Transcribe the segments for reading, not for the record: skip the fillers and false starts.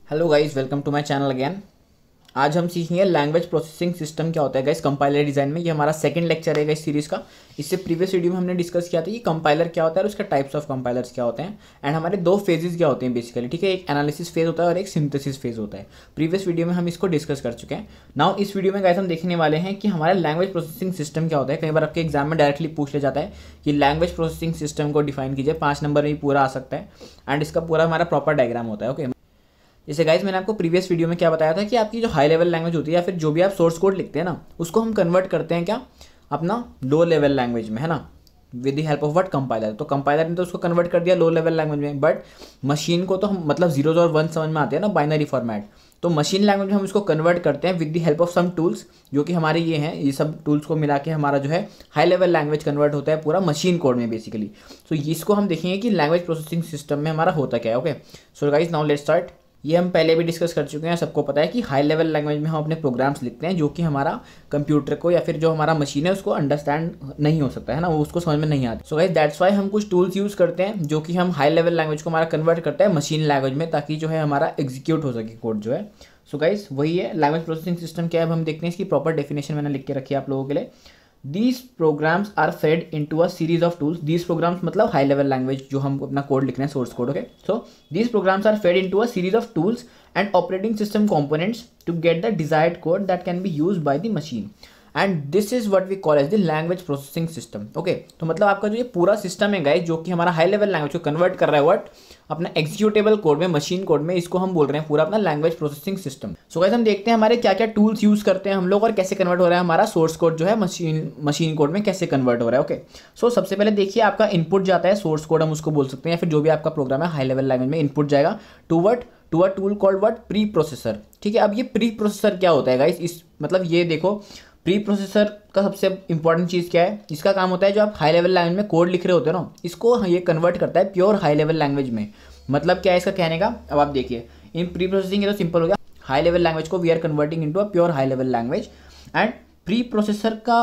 Hello guys, welcome to my channel again. आज हम सीखेंगे लैंग्वेज प्रोसेसिंग सिस्टम क्या होता है गाइस कंपाइलर डिज़ाइन में। ये हमारा सेकंड लेक्चर है गाइस सीरीज़ का। इससे प्रीवियस वीडियो में हमने डिस्कस किया था कि कंपाइलर क्या होता है और उसके टाइप्स ऑफ कंपाइलर्स क्या होते हैं एंड हमारे दो फेजेस क्या होते हैं बेसिकली। ठीक है, एक एनालिसिस फेज होता है और एक सिंथेसिस फेज होता है। प्रीवियस वीडियो में हम इसको डिस्कस कर चुके हैं। नाउ इस वीडियो में गाइस हम देखने वाले हैं कि हमारा लैंग्वेज प्रोसेसिंग सिस्टम क्या होता है। कई बार आपके एग्जाम में डायरेक्टली पूछ लिया जाता है कि लैंग्वेज प्रोसेसिंग सिस्टम को डिफाइन कीजिए, 5 नंबर में भी पूरा आ सकता है एंड इसका पूरा हमारा प्रॉपर डायग्राम होता है। ओके, जैसे गाइस मैंने आपको प्रीवियस वीडियो में क्या बताया था कि आपकी जो हाई लेवल लैंग्वेज होती है या फिर जो भी आप सोर्स कोड लिखते हैं ना, उसको हम कन्वर्ट करते हैं क्या अपना लो लेवल लैंग्वेज में, है ना, with the help of what compiler. तो कंपाइलर ने तो उसको कन्वर्ट कर दिया लो लेवल लैंग्वेज में, बट मशीन को तो हम मतलब जीरोज और वन समझ में आते हैं ना, बाइनरी फॉर्मेट। तो मशीन लैंग्वेज में हम इसको कन्वर्ट करते हैं with the help of some tools, जो कि हमारे ये हैं। ये सब टूल्स को मिला के हमारा जो है हाई लेवल लैंग्वेज कन्वर्ट होता है पूरा मशीन कोड में बेसिकली। तो इसको हम देखेंगे कि लैंग्वेज प्रोसेसिंग सिस्टम में हमारा होता क्या है। Okay, so guys now let's start. ये हम पहले भी डिस्कस कर चुके हैं, सबको पता है कि हाई लेवल लैंग्वेज में हम अपने प्रोग्राम्स लिखते हैं जो कि हमारा कंप्यूटर को या फिर जो हमारा मशीन है उसको अंडरस्टैंड नहीं हो सकता है ना, वो उसको समझ में नहीं आता। सो गाइस दैट्स वाई हम कुछ टूल्स यूज़ करते हैं जो कि हम हाई लेवल लैंग्वेज को हमारा कन्वर्ट करते हैं मशीन लैंग्वेज में, ताकि जो है हमारा एग्जीक्यूट हो सके कोड जो है। सो गाइस वही है लैंग्वेज प्रोसेसिंग सिस्टम क्या है, अब हम देखते हैं। इसकी प्रॉपर डेफिनेशन मैंने लिख के रखी है आप लोगों के लिए। These programs are fed into a series of tools. These programs मतलब high level language जो हम अपना कोड लिख रहे हैं, source code. Okay, so these programs are fed into a series of tools and operating system components to get the desired code that can be used by the machine. And this is what we call as the language processing system. Okay, तो मतलब आपका जो ये पूरा system है guys जो कि हमारा हाई लेवल लैंग्वेज को कन्वर्ट कर रहा है व्हाट अपना एग्जीक्यूटेबल कोड में, मशीन कोड में, इसको हम बोल रहे हैं पूरा अपना language processing system. So guys हम देखते हैं हमारे क्या क्या टूल्स यूज करते हैं हम लोग और कैसे कन्वर्ट हो रहा है हमारा सोर्स कोड जो है मशीन कोड में कैसे कन्वर्ट हो रहा है। ओके, सो सबसे पहले देखिए आपका इनपुट जाता है, सोर्स कोड हम उसको बोल सकते हैं, या फिर जो भी आपका प्रोग्राम है हाई लेवल लैंग्वेज में इनपुट जाएगा to a tool called what pre processor. ठीक है, अब ये प्री प्रोसेसर क्या होता है गाइस, इस मतलब ये देखो प्री प्रोसेसर का सबसे इंपॉर्टेंट चीज़ क्या है, इसका काम होता है जो आप हाई लेवल लैंग्वेज में कोड लिख रहे होते हो ना, इसको ये कन्वर्ट करता है प्योर हाई लेवल लैंग्वेज में। मतलब क्या है इसका कहने का, अब आप देखिए इन प्री प्रोसेसिंग ये तो सिंपल हो गया, हाई लेवल लैंग्वेज को we are converting into a pure high level language. And pre processor का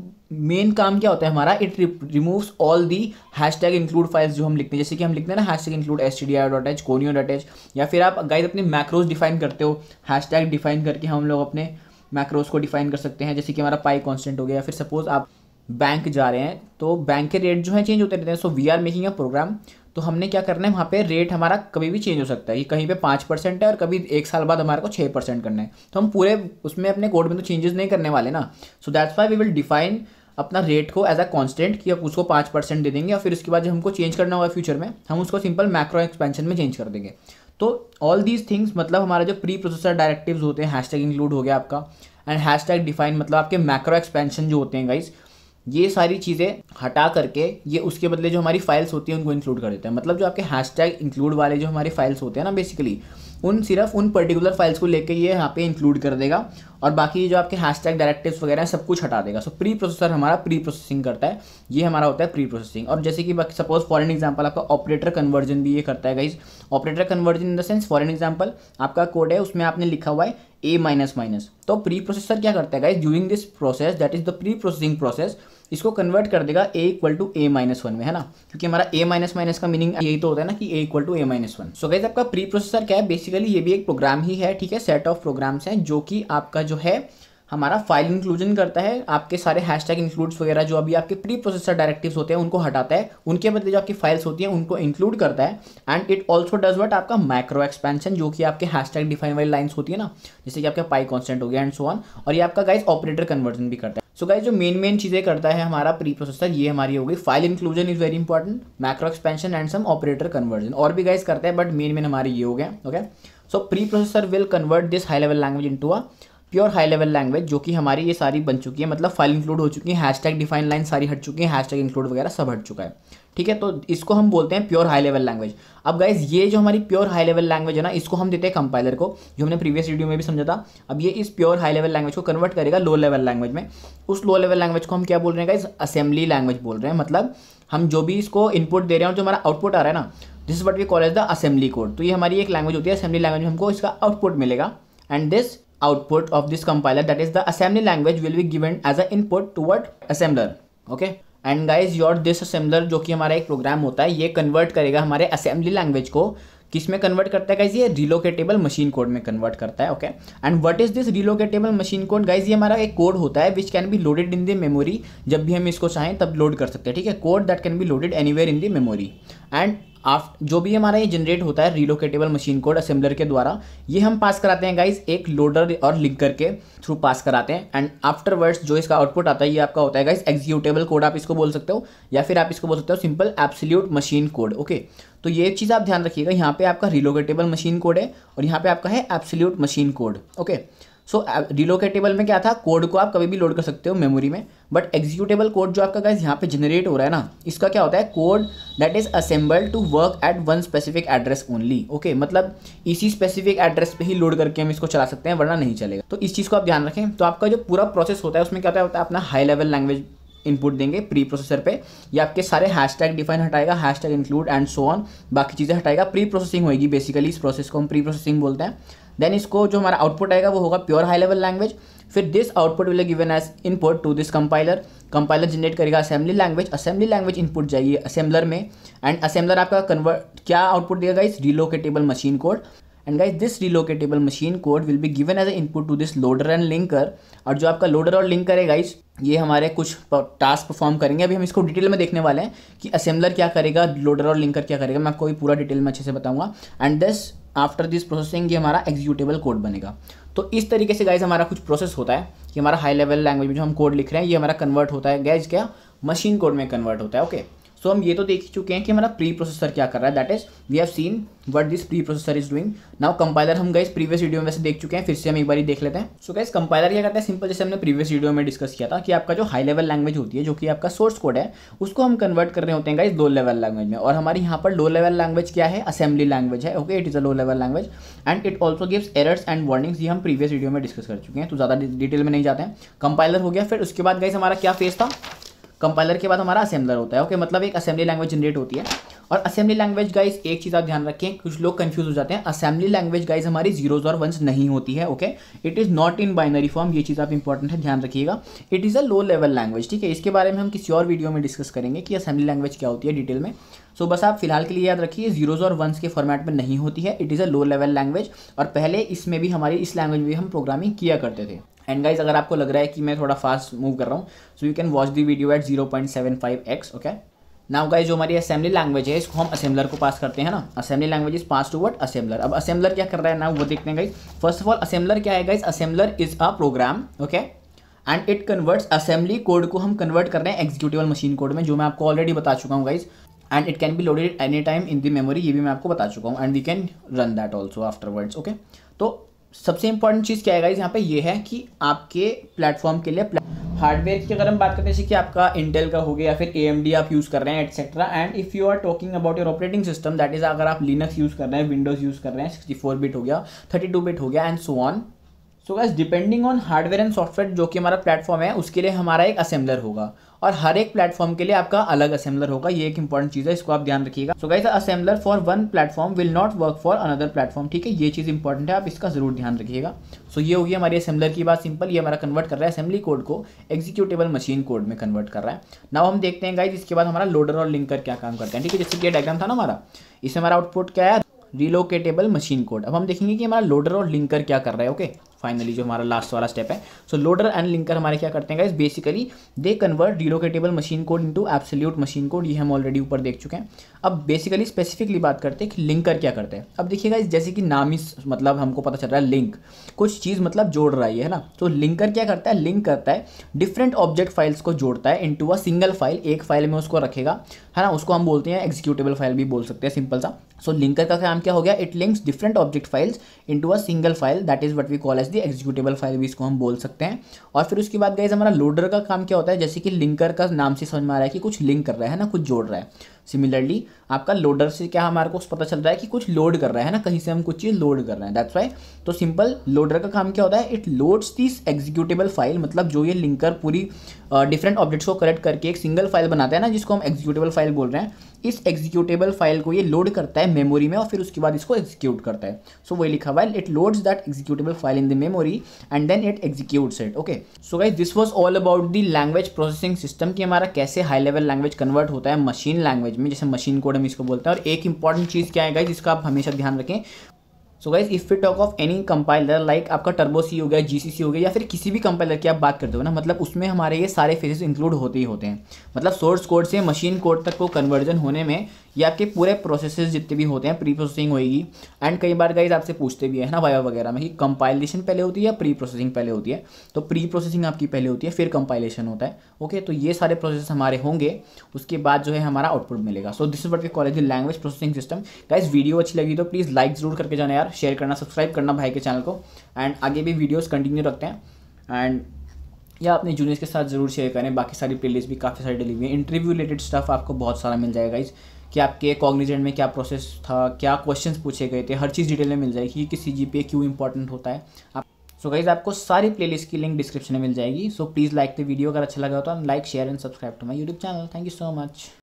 मेन काम क्या होता है हमारा, it removes all the hashtag include files जो हम लिखते हैं, जैसे कि हम लिखते हैं ना हैशटैग इंक्लूड stdio.h conio.h, या फिर आप गाइस अपने मैक्रोज डिफाइन करते हो, हैशटैग डिफाइन करके हम लोग अपने मैक्रोस को डिफाइन कर सकते हैं, जैसे कि हमारा पाई कांस्टेंट हो गया। या फिर सपोज आप बैंक जा रहे हैं तो बैंक के रेट जो है चेंज होते रहते हैं। So we are making a program, तो हमने क्या करना है वहाँ पे रेट हमारा कभी भी चेंज हो सकता है, कि कहीं पे 5% है और कभी 1 साल बाद हमारे को 6% करना है, तो हम पूरे उसमें अपने कोड में तो चेंजेस नहीं करने वाले ना। So that's why we will define अपना रेट को एज अ कांस्टेंट कि आप उसको 5% दे देंगे और फिर उसके बाद जब हमको चेंज करना होगा फ्यूचर में हम उसको सिंपल मैक्रो एक्सपेंशन में चेंज कर देंगे। तो ऑल दीज थिंग्स मतलब हमारा जो प्री प्रोसेसर डायरेक्टिव्स होते हैं, हैशटैग इंक्लूड हो गया आपका, एंड हैशटैग डिफाइन मतलब आपके मैक्रो एक्सपेंशन जो होते हैं गाइस, ये सारी चीज़ें हटा करके ये उसके बदले जो हमारी फाइल्स होती हैं उनको इंक्लूड कर देते हैं। मतलब जो आपके हैशटैग इंक्लूड वाले जो हमारी फाइल्स होते हैं ना बेसिकली, सिर्फ उन पर्टिकुलर फाइल्स को लेके ये यहाँ पे इंक्लूड कर देगा और बाकी जो आपके हैशटैग डायरेक्टिव्स वगैरह सब कुछ हटा देगा। सो प्री प्रोसेसर हमारा प्री प्रोसेसिंग करता है, ये हमारा होता है प्री प्रोसेसिंग। और जैसे कि सपोज फॉर एन एग्जांपल आपका ऑपरेटर कन्वर्जन भी ये करता है guys. Operator conversion in the sense for an example आपका कोड है उसमें आपने लिखा हुआ है A-, तो प्री प्रोसेसर क्या करता है guys, during this process that is the pre processing process, इसको कन्वर्ट कर देगा A=A-1 में, है ना, क्योंकि हमारा A-, का मीनिंग यही तो होता है ना कि A=A-1। सो गाइस आपका प्री प्रोसेसर क्या है, बेसिकली ये भी एक प्रोग्राम ही है। ठीक है, सेट ऑफ प्रोग्राम्स हैं जो कि आपका जो है हमारा फाइल इंक्लूजन करता है, आपके सारे हैशटैग इंक्लूड्स वगैरह जो अभी आपके प्री प्रोसेसर डायरेक्टिव्स होते हैं उनको हटाता है, उनके बदले जो आपकी फाइल्स होती हैं उनको इंक्लूड करता है। And it also does what आपका मैक्रो एक्सपेंशन, जो कि आपके हैशटैग डिफाइन वाली लाइन्स होती है ना, जैसे कि आपका पाई कांस्टेंट हो गया एंड सो ऑन। और ये आपका गाइस ऑपरेटर कन्वर्जन भी करता है। सो गाइस जो मेन चीज़ें करता है हमारा प्री प्रोसेसर, ये हमारी हो गई file inclusion is very important, macro expansion and some operator conversion, और भी गाइस करता है बट मेन हमारी ये हो गया। Okay, so pre processor will convert this high level language into a pure high level language, जो कि हमारी ये सारी बन चुकी है, मतलब फाइल इंक्लूड हो चुकी है, हैशटैग डिफाइन लाइन सारी हट चुकी है, हैशटैग इंक्लूड वगैरह सब हट चुका है। ठीक है, तो इसको हम बोलते हैं प्योर हाई लेवल लैंग्वेज। अब गाइज ये जो हमारी प्योर हाई लेवल लैंग्वेज है ना, इसको हम देते हैं कंपाइलर को, जो हमने प्रीवियस वीडियो में भी समझा था। अब ये इस प्योर हाई लेवल लैंग्वेज को कन्वर्ट करेगा लो लेवल लैंग्वेज में। उस लो लेवल लैंग्वेज को हम क्या बोल रहे हैं गाइज, असेंबली लैंग्वेज बोल रहे हैं। मतलब हम जो भी इसको इनपुट दे रहे हैं और जो हमारा आउटपुट आ रहा है ना, this is what we call as the assembly code. तो ये हमारी एक लैंग्वेज होती है असेंबली लैंग्वेज में, हमको इसका आउटपुट मिलेगा and this output of this compiler, that is the assembly language, will be given as a input toward assembler. Okay, and guys your this assembler जो कि हमारा एक प्रोग्राम होता है, ये कन्वर्ट करेगा हमारे असेंबली लैंग्वेज को किस में कन्वर्ट करता है गाइज, ये रिलोकेटेबल मशीन कोड में कन्वर्ट करता है। Okay, and what is this relocatable machine code guys, ये हमारा एक कोड होता है which can be loaded in the memory, जब भी हम इसको चाहें तब लोड कर सकते हैं, ठीक है। Code that can be loaded anywhere in the memory and जो भी हमारा ये जनरेट होता है रिलोकेटेबल मशीन कोड असेंबलर के द्वारा, ये हम पास कराते हैं गाइज एक लोडर और लिंकर के थ्रू पास कराते हैं। एंड आफ्टरवर्ड्स जो इसका आउटपुट आता है ये आपका होता है गाइज एग्जीक्यूटेबल कोड, आप इसको बोल सकते हो, या फिर आप इसको बोल सकते हो simple absolute machine code. Okay, तो ये चीज़ आप ध्यान रखिएगा, यहाँ पे आपका रिलोकेटेबल मशीन कोड है और यहाँ पे आपका है absolute machine code. Okay, so relocatable में क्या था, कोड को आप कभी भी लोड कर सकते हो मेमोरी में, बट एग्जीक्यूटेबल कोड जो आपका गाइस यहाँ पे जनरेट हो रहा है ना, इसका क्या होता है, code that is assembled to work at one specific address only. Okay, मतलब इसी स्पेसिफिक एड्रेस पे ही लोड करके हम इसको चला सकते हैं, वरना नहीं चलेगा। तो इस चीज़ को आप ध्यान रखें। तो आपका जो पूरा प्रोसेस होता है उसमें क्या होता है अपना हाई लेवल लैंग्वेज इनपुट देंगे प्री प्रोसेसर पे, ये आपके सारे हैशटैग डिफाइन हटाएगा, hashtag include and so on, बाकी चीज़ें हटाएगा। प्री प्रोसेसिंग होगी बेसिकली, इस प्रोसेस को हम प्री प्रोसेसिंग बोलते हैं। देन इसको जो हमारा आउटपुट आएगा वो होगा प्योर हाई लेवल लैंग्वेज। फिर this output will given as input to this compiler, compiler generate करेगा assembly language, assembly language input जाइए असेंबलर में, एंड असेंबलर आपका कन्वर्ट क्या आउटपुट देगा guys, relocatable machine code. And guys this relocatable machine code will be given as a input to this loader and linker, और जो आपका loader और linker है गाइस ये हमारे कुछ टास्क परफॉर्म करेंगे। अभी हम इसको डिटेल में देखने वाले हैं कि असेंबलर क्या करेगा, लोडर और लिंकर क्या करेगा, मैं आपको भी पूरा डिटेल में अच्छे से बताऊंगा। And this after this processing ये हमारा एग्जीक्यूटेबल कोड बनेगा। तो इस तरीके से गाइज हमारा कुछ प्रोसेस होता है कि हमारा हाई लेवल लैंग्वेज में जो हम कोड लिख रहे हैं ये हमारा कन्वर्ट होता है गाइज क्या, मशीन कोड में कन्वर्ट होता है। ओके, सो हम ये तो देख चुके हैं कि हमारा प्री प्रोसेसर क्या कर रहा है, that is we have seen what this pre processor is doing. Now compiler हम गाइस प्रीवियस वीडियो में वैसे देख चुके हैं, फिर से हम एक बार देख लेते हैं। सो गाइस कंपाइलर क्या करता है, सिंपल जैसे हमने प्रीवियस वीडियो में डिस्कस किया था कि आपका जो हाई लेवल लैंग्वेज होती है जो कि आपका सोर्स कोड है उसको हम कन्वर्ट कर रहे होते हैं गाइस लो लेवल लैंग्वेज में, और हमारे यहाँ पर लो लेवल लैंग्वेज क्या है, असेंबली लैंग्वेज है। Okay, it is a low level language and it also gives errors and warnings, ये हम प्रीवियस वीडियो में डिस्कस कर चुके हैं, तो ज़्यादा डिटेल में नहीं जाते हैं। कंपाइलर हो गया, फिर उसके बाद गाइस हमारा क्या फेज था, कंपाइलर के बाद हमारा असेंबलर होता है। ओके, मतलब एक असेंबली लैंग्वेज जनरेट होती है। और असेंबली लैंग्वेज गाइस एक चीज़ आप ध्यान रखें, कुछ लोग कंफ्यूज हो जाते हैं, असेंबली लैंग्वेज गाइस हमारी जीरोज और वंस नहीं होती है। Okay, it is not in binary form, ये चीज़ आप इंपॉर्टेंट है ध्यान रखिएगा। It is a low level language, ठीक है। इसके बारे में हम किसी और वीडियो में डिस्कस करेंगे कि असेंबली लैंग्वेज क्या होती है डिटेल में। सो बस आप फिलहाल के लिए याद रखिए जीरोज और वंस के फॉर्मेट में नहीं होती है, it is a low level language. और पहले इसमें भी हमारी इस लैंग्वेज में हम प्रोग्रामिंग किया करते थे। एंड गाइज अगर आपको लग रहा है कि मैं थोड़ा फास्ट मूव कर रहा हूँ, so you can watch the video at 0.75x। Okay, now guys जो हमारी असेंबली लैंग्वेज है इसको हम असेंबलर को पास करते हैं ना, assembly language is pass to what, assembler. अब असेंबलर क्या कर रहा है ना वो देखते हैं guys. First of all assembler क्या है guys, assembler is a program, okay, and it converts assembly code को हम कन्वर्ट कर रहे हैं एग्जीक्यूटेबल मशीन कोड में, जो मैं आपको ऑलरेडी बता चुका हूँ guys. And it can be loaded any time in the memory, ये भी मैं आपको बता चुका हूँ, and we can run that also afterwards. Okay, तो सबसे इंपॉर्टेंट चीज़ क्या है गाइज यहाँ पे ये है कि आपके प्लेटफॉर्म के लिए हार्डवेयर की अगर हम बात करते हैं जैसे कि आपका इंटेल का हो गया या फिर AMD आप यूज़ कर रहे हैं etcetera, and if you are talking about your operating system that is अगर आप लिनक्स यूज़ कर रहे हैं, विंडोज़ यूज़ कर रहे हैं, 64 बिट हो गया, 32 बिट हो गया and so on. So guys depending on hardware and software जो कि हमारा प्लेटफॉर्म है उसके लिए हमारा एक असेंबलर होगा, और हर एक प्लेटफॉर्म के लिए आपका अलग असेंबलर होगा, ये एक इंपॉर्टेंट चीज़ है, इसको आप ध्यान रखिएगा। So guys assembler for one platform will not work for another platform, ठीक है, ये चीज़ इंपॉर्टेंट है, आप इसका जरूर ध्यान रखिएगा। सो ये होगी हमारी असेंबलर की बात सिंपल, ये हमारा कन्वर्ट कर रहा है असेंबली कोड को एग्जीक्यूटेबल मशीन कोड में कन्वर्ट कर रहा है। नाउ हम देखते हैं गाइस इसके बाद हमारा लोडर और लिंकर क्या काम करते हैं, ठीक है। जैसे कि ये डायग्राम था ना हमारा, इसमें हमारा आउटपुट क्या है, रिलोकेटेबल मशीन कोड। अब हम देखेंगे कि हमारा लोडर और लिंकर क्या कर रहा है। ओके, फाइनली जो हमारा लास्ट वाला स्टेप है, सो लोडर एंड लिंकर हमारे क्या करते हैं guys, basically they convert relocatable machine code into absolute machine code, ये हम ऑलरेडी ऊपर देख चुके हैं। अब बेसिकली स्पेसिफिकली बात करते हैं कि लिंकर क्या करते हैं। अब देखिए गाइस जैसे कि नाम ही मतलब हमको पता चल रहा है लिंक, कुछ चीज़ मतलब जोड़ रहा है ना, तो लिंकर क्या करता है, लिंक करता है डिफरेंट ऑब्जेक्ट फाइल्स को जोड़ता है इनटू अ सिंगल फाइल, एक फाइल में उसको रखेगा, है ना, उसको हम बोलते हैं एग्जीक्यूटेबल फाइल भी बोल सकते हैं सिंपल सा। सो लिंकर का काम क्या हो गया, it links different object files into a single file, that is what we call as the executable file भी इसको हम बोल सकते हैं। और फिर उसके बाद गाइस हमारा लोडर का काम क्या होता है, जैसे कि लिंकर का नाम से समझ में आ रहा है कि कुछ लिंक कर रहा है ना, कुछ जोड़ रहा है। सिमिलरली आपका लोडर से क्या हमारे को पता चल रहा है कि कुछ लोड कर रहा है ना, कहीं से हम कुछ चीज़ लोड कर रहे हैं, दैट्स वाई। तो सिंपल लोडर का काम क्या होता है, it loads this executable file, मतलब जो ये लिंकर पूरी डिफरेंट ऑब्जेक्ट्स को कलेक्ट करके एक सिंगल फाइल बनाता है ना, जिसको हम एग्जीक्यूटेबल फाइल बोल रहे हैं, इस एग्जीक्यूटेबल फाइल को ये लोड करता है मेमोरी में और फिर उसके बाद इसको एग्जीक्यूट करता है। सो वही लिखा हुआ है, it loads that executable file in the memory and then it executes it. Okay, so guys this was all about the language processing system कि हमारा कैसे हाई लेवल लैंग्वेज कन्वर्ट होता है मशीन लैंग्वेज लैंग्वेज में, जैसे machine code हम इसको बोलते हैं। और एक इंपॉर्टेंट चीज़ क्या है गाइस, जिसका आप हमेशा ध्यान रखें। So guys if we talk of any compiler like आपका टर्बो सी हो गया, जीसीसी हो गया, या फिर किसी भी कंपाइलर की आप बात करते हो ना, मतलब उसमें हमारे ये सारे फेजेस इंक्लूड होते ही होते हैं। मतलब सोर्स कोड से मशीन कोड तक को कन्वर्जन होने में ये आपके पूरे प्रोसेसेस जितने भी होते हैं, प्री प्रोसेसिंग होएगी। एंड कई बार गाइस आपसे पूछते भी है ना वाइवा वगैरह में कि कंपाइलेशन पहले होती है या प्री प्रोसेसिंग पहले होती है। तो प्री प्रोसेसिंग आपकी पहले होती है, फिर कंपाइलेशन होता है। ओके, तो ये सारे प्रोसेस हमारे होंगे, उसके बाद जो है हमारा आउटपुट मिलेगा। So this is what we call the language processing system. Guys video अच्छी लगी तो प्लीज़ लाइक जरूर करके जाना यार, शेयर करना, सब्सक्राइब करना भाई के चैनल को। एंड आगे भी वीडियोज़ कंटिन्यू रखते हैं। एंड या अपने जूनियर्स के साथ ज़रूर शेयर करें। बाकी सारी प्लेलिस्ट भी काफ़ी सारी डली हुई है। इंटरव्यू रिलेटेड स्टफ आपको बहुत सारा मिल जाएगा गाइस, कि आपके कॉग्निजेंट में क्या प्रोसेस था, क्या क्वेश्चंस पूछे गए थे, हर चीज़ डिटेल में मिल जाएगी कि सीजीपीए क्यों इंपॉर्टेंट होता है। आप सो गाइस आपको सारी प्लेलिस्ट की लिंक डिस्क्रिप्शन में मिल जाएगी। सो प्लीज़ लाइक द वीडियो, अगर अच्छा लगा तो like share and subscribe to my YouTube channel. Thank you so much.